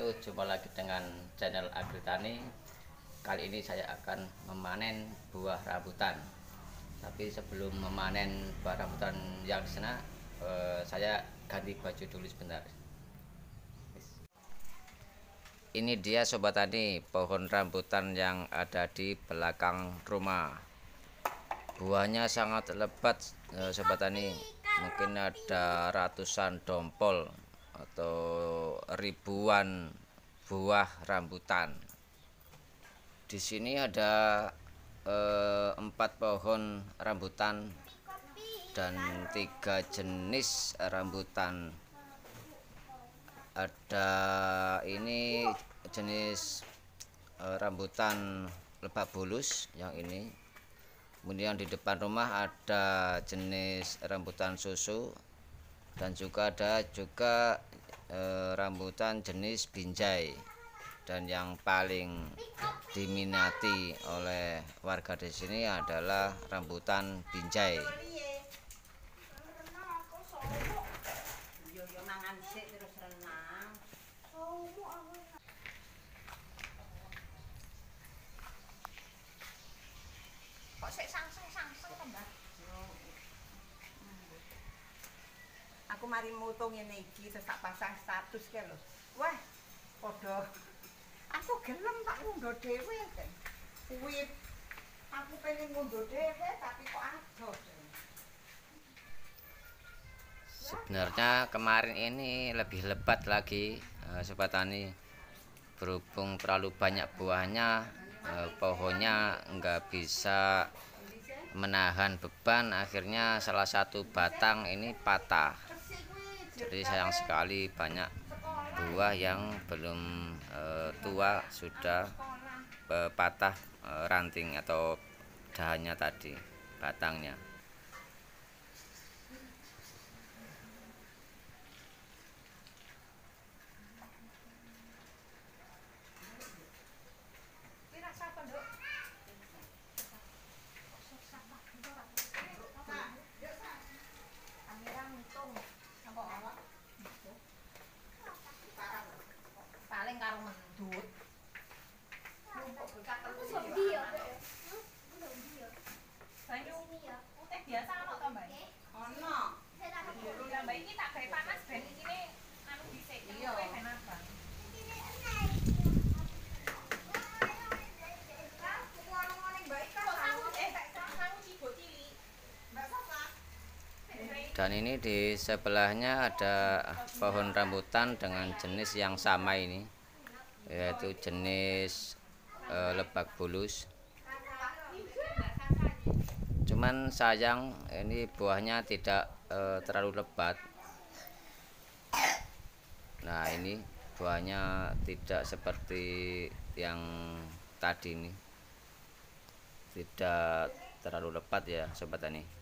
wabarakatuh. Jumpa lagi dengan channel Agritani. Kali ini saya akan memanen buah rambutan. Tapi sebelum memanen buah rambutan yang di sana, saya ganti baju dulu sebentar. Ini dia sobat tani, pohon rambutan yang ada di belakang rumah. Buahnya sangat lebat sobat tani. Mungkin ada ratusan dompol atau ribuan buah rambutan. Di sini ada 4 pohon rambutan dan 3 jenis rambutan. Ada ini jenis rambutan lebak bulus yang ini. Kemudian di depan rumah ada jenis rambutan susu dan juga ada rambutan jenis binjai. Dan yang paling diminati oleh warga di sini adalah rambutan binjai. Kok sik sangseng to, Mbak? Aku mari mutung ngene iki terus tak pasang status ke lho. Wah, padha aku gelem tak ngundho dhewe kan. Kuwi aku pengen ngundho dhewe tapi kok adoh. Sebenarnya kemarin ini lebih lebat lagi sobat tani. Berhubung terlalu banyak buahnya, pohonnya nggak bisa menahan beban, akhirnya salah satu batang ini patah. Jadi sayang sekali banyak buah yang belum tua sudah patah ranting atau dahannya tadi, batangnya. Paling karo mendut. Banyu teh biasa ono to, Mbak? Ono. Lah Mbak iki tak gawe panas ben isine anu dhisik. Iya, ben abang. Dan ini di sebelahnya ada pohon rambutan dengan jenis yang sama ini, yaitu jenis lebak bulus. Cuman sayang ini buahnya tidak terlalu lebat. Nah ini buahnya tidak seperti yang tadi ini, tidak terlalu lebat ya sobat tani.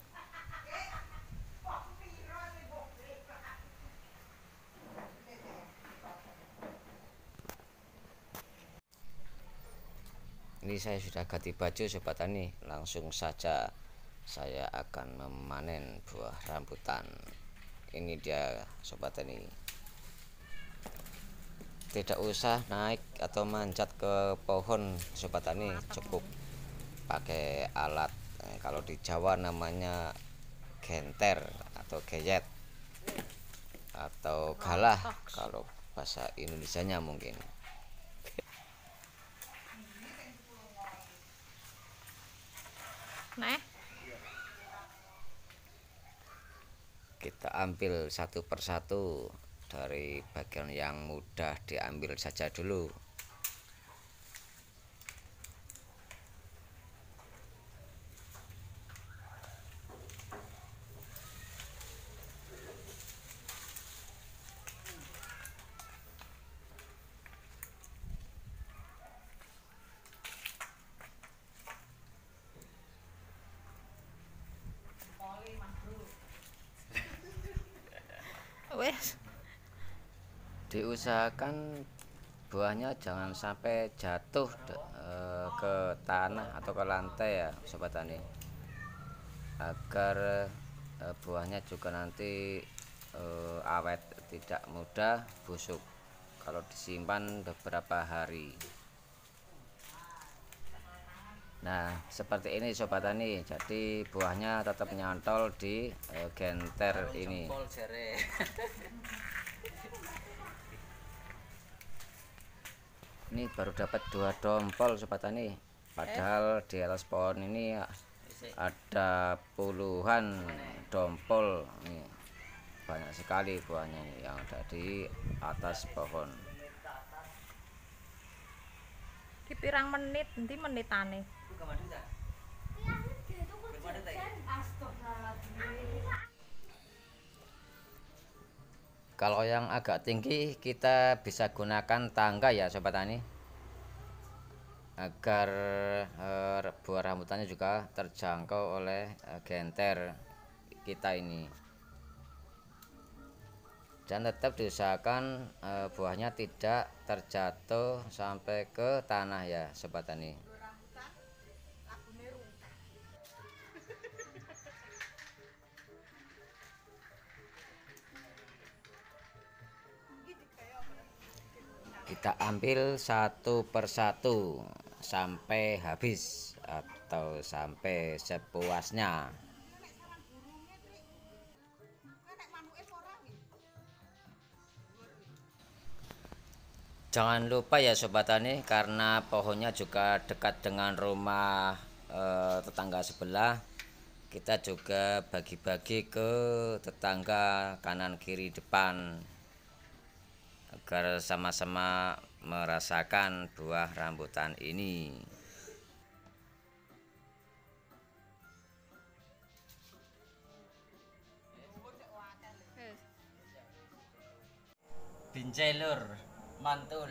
Ini saya sudah ganti baju sobat tani, langsung saja saya akan memanen buah rambutan. Ini dia sobat tani. Tidak usah naik atau manjat ke pohon sobat tani, cukup pakai alat, kalau di Jawa namanya genter atau geyet atau galah kalau bahasa Indonesianya mungkin. Kita ambil satu persatu, dari bagian yang mudah diambil saja dulu. Wes. Diusahakan buahnya jangan sampai jatuh ke tanah atau ke lantai ya sobat tani, agar buahnya juga nanti awet, tidak mudah busuk. kalau disimpan beberapa hari. Nah, seperti ini Sobat Tani. Jadi buahnya tetap nyantol di genter ini. Ini baru dapat 2 dompol Sobat Tani. Padahal di atas pohon ini ada puluhan dompol. Nih, banyak sekali buahnya nih yang ada di atas pohon. Ki pirang menit, nanti menitane. Kalau yang agak tinggi kita bisa gunakan tangga ya Sobat Tani, agar buah rambutannya juga terjangkau oleh genter kita ini. Dan tetap diusahakan buahnya tidak terjatuh sampai ke tanah ya Sobat Tani. Kita ambil satu persatu sampai habis atau sampai sepuasnya. Jangan lupa ya Sobat Tani, karena pohonnya juga dekat dengan rumah tetangga sebelah. Kita juga bagi-bagi ke tetangga kanan kiri depan, agar sama-sama merasakan buah rambutan ini. Bincelur mantul.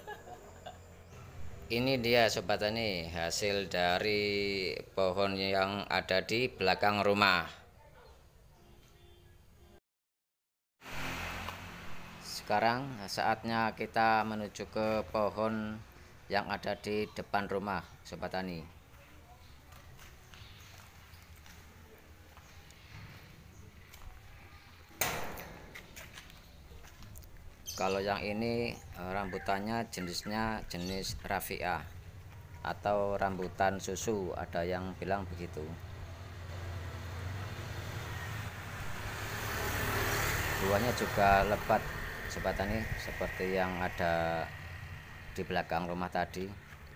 Ini dia Sobat Tani, hasil dari pohon yang ada di belakang rumah. Sekarang saatnya kita menuju ke pohon yang ada di depan rumah Sobat Tani. Kalau yang ini rambutannya jenisnya jenis Rafiah atau rambutan susu, ada yang bilang begitu. Buahnya juga lebat Sobat Tani, seperti yang ada di belakang rumah tadi.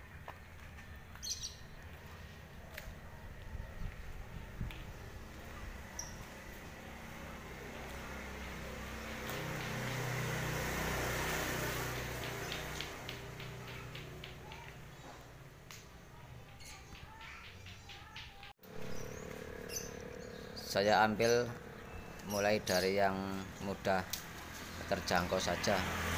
Saya ambil mulai dari yang mudah terjangkau saja.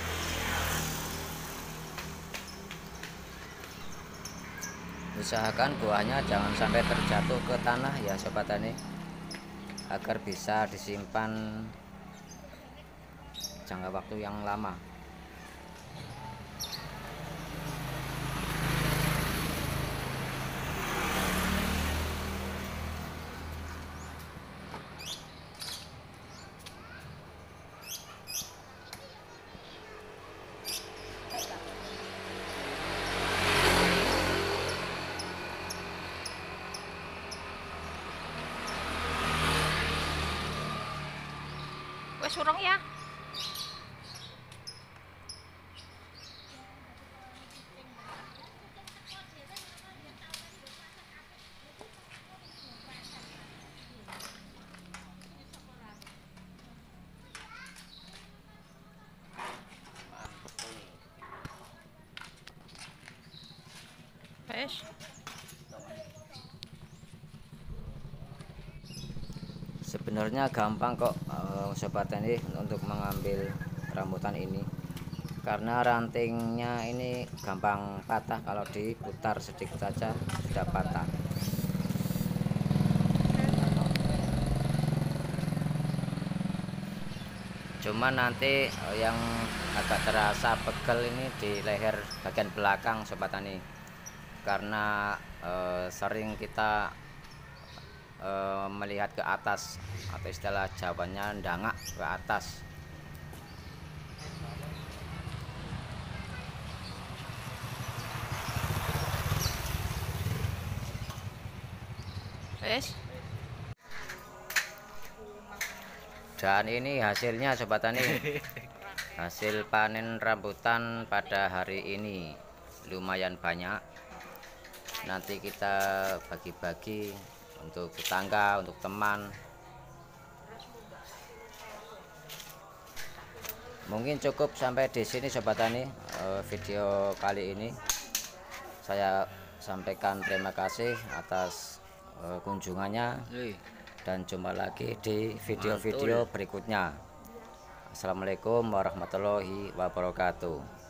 Usahakan buahnya jangan sampai terjatuh ke tanah ya Sobat Tani, agar bisa disimpan jangka waktu yang lama. Wes urung ya? Wes. Sebenarnya gampang kok Sobat Tani untuk mengambil rambutan ini, karena rantingnya ini gampang patah, kalau diputar sedikit saja sudah patah. Cuman nanti yang agak terasa pegel ini di leher bagian belakang Sobat Tani, karena sering kita melihat ke atas, atau istilah Jawanya ndangak ke atas. Wes. Dan ini hasilnya sobat tani. Hasil panen rambutan pada hari ini lumayan banyak. Nanti kita bagi-bagi untuk tetangga, untuk teman. Mungkin cukup sampai di sini sobat tani video kali ini. Saya sampaikan terima kasih atas kunjungannya. Dan jumpa lagi di video-video berikutnya. Assalamualaikum warahmatullahi wabarakatuh.